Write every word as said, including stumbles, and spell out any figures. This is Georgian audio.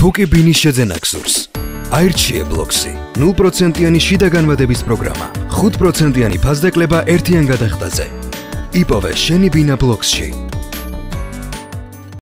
თუ კი ბინის შეძენა გსურს, აირჩიე ბლოქსი. ნულ პროცენტიანი შიდა განვადების პროგრამა, ხუთ პროცენტიანი ფასდაკლება ერთიან გადახდაზე. იპოვე შენი ბინა ბლოქსში.